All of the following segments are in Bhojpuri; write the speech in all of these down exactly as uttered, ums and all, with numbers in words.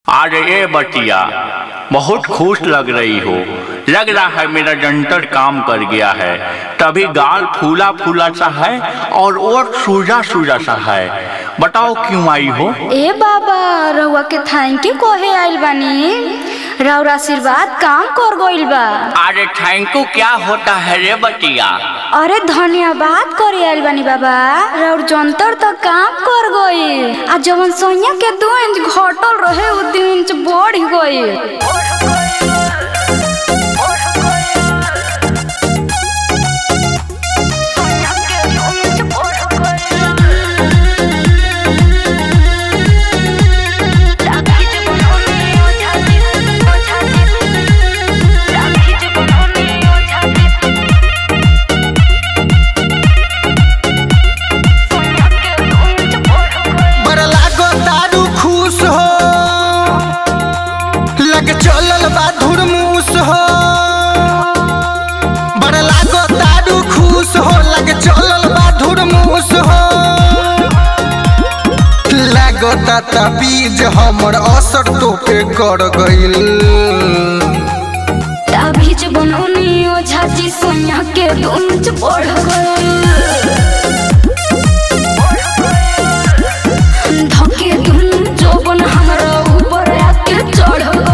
अरे ये बटिया बहुत खुश लग रही हो। लग रहा है मेरा जंतर काम कर गया है। तभी गाल फूला फूला सा है और ओठ सूजा सूजा सा है। बताओ क्यों आई हो? ए बाबा रउआ के थैंक यू कोहे आइल बानी। राउर आशीर्वाद काम कर गइल बा। अरे थैंक यू क्या होता है रे बटिया? अरे धन्यवाद करे आइल बानी बाबा। राउर जंतर तो काम कर गइल। आ जवन सोनिया के दो इंच घटल रहे उ तीन इंच बढ़ गइल। चलल बा धुरमुस हो बड़ लागो तारू खुश हो। लगे चलल बा धुरमुस हो। लागो ता बीज हमर असर तो पे कर गइल। ताबीज बनौनी ओझा जी सोनिया के दूंच बढ़ गइल। धके धुन जोबन हमरा ऊपर आके चढ़ गइल।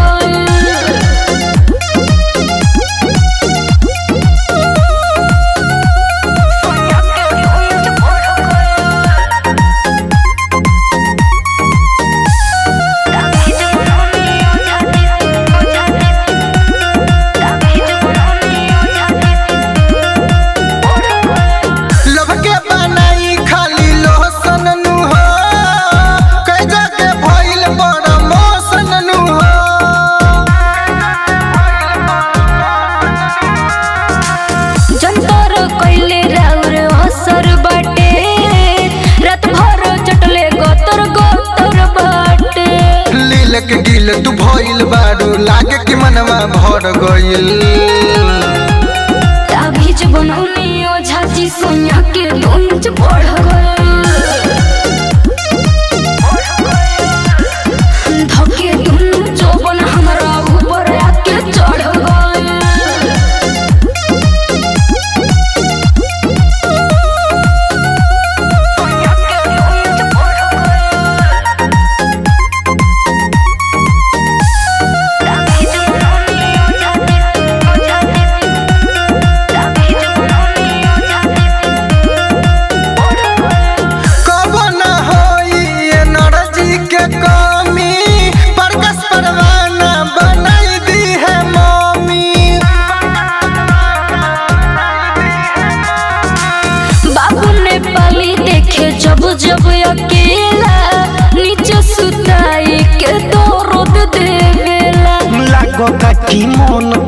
के गिल तू भइल बारू लागे कि मनवा भर गइल। ताबीज बनौनी ओझा जी सोनिया के दूंच बढ़ गइल। धके धुन जोबन हमरा ऊपर आके चढ़ गइल। जब जब अकेला नीचे सुताई के दर्द देवेला। लागो का की मन